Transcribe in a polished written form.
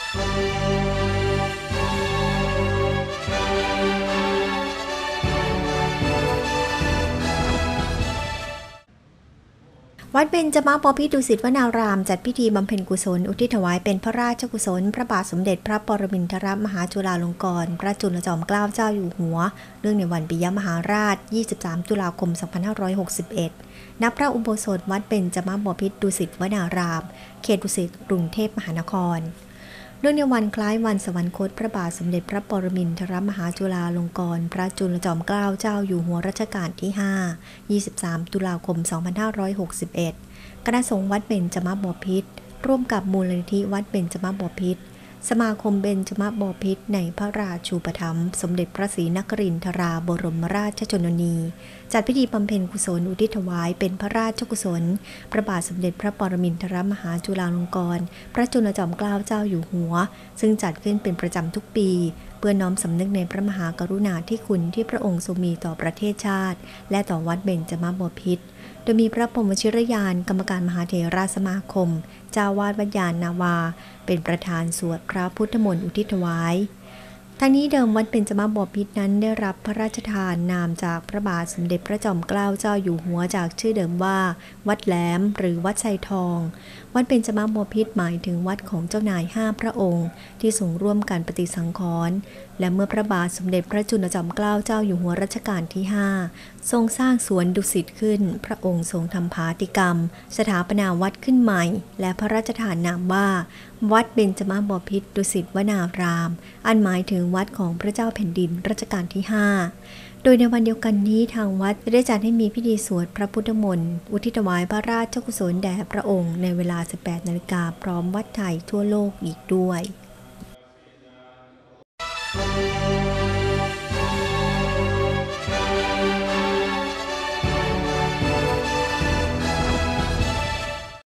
วัดเบญจมาบพิตรดุสิตวนารามจัดพิธีบำเพ็ญกุศลอุทิศถวายเป็นพระราชกุศลพระบาทสมเด็จพระปรมินทรมหาจุฬาลงกรณพระจุลจอมเกล้าเจ้าอยู่หัวเนื่องในวันปิยมหาราช 23 ตุลาคม 2561 ณ พระอุโบสถวัดเบญจมาบพิตรดุสิตวนารามเขตดุสิตกรุงเทพมหานครเนื่องในวันคล้ายวันสวรรคตพระบาทสมเด็จพระปรมินทรมหาจุฬาลงกรณพระจุลจอมเกล้าเจ้าอยู่หัวรัชกาลที่ 5 23 ตุลาคม 2561 คณะสงฆ์วัดเบญจมาบพิตรร่วมกับมูลนิธิวัดเบญจมาบพิตรสมาคมเบญจมาบพิตรในพระราชูปถัมภ์สมเด็จพระศรีนครินทราบรมราชชนนีจัดพิธีบำเพ็ญกุศลอุทิศถวายเป็นพระราชกุศลพระบาทสมเด็จพระปรมินทรมหาจุฬาลงกรณพระจุลจอมเกล้าเจ้าอยู่หัวซึ่งจัดขึ้นเป็นประจำทุกปีเพื่อน้อมสำนึกในพระมหากรุณาธิคุณที่พระองค์ทรงมีต่อประเทศชาติและต่อวัดเบญจมาบพิตรโดยมีพระพรหมวชิรยานกรรมการมหาเถรสมาคมเจ้าวาดวัดยานนาวาเป็นประธานสวดพระพุทธมนต์อุทิศถวายทั้งนี้เดิมวัดเบญจมาบพิตรนั้นได้รับพระราชทานนามจากพระบาทสมเด็จพระจอมเกล้าเจ้าอยู่หัวจากชื่อเดิมว่าวัดแหลมหรือวัดไซทองวัดเบญจมาบพิตรหมายถึงวัดของเจ้านาย5พระองค์ที่ทรงร่วมกันปฏิสังขรณ์และเมื่อพระบาทสมเด็จพระจุลจอมเกล้าเจ้าอยู่หัวรัชกาลที่ 5ทรงสร้างสวนดุสิตขึ้นพระองค์ทรงทำภาติกรรมสถาปนาวัดขึ้นใหม่และพระราชทานนามว่าวัดเบญจมาบพิตรดุสิตวนารามอันหมายถึงวัดของพระเจ้าแผ่นดินรัชกาลที่ 5โดยในวันเดียวกันนี้ทางวัดได้จัดให้มีพิธีสวดพระพุทธมนต์อุทิศถวายพระราชกุศลแด่พระองค์ในเวลา 18 นาฬิกาพร้อมวัดไทยทั่วโลกอีกด้วย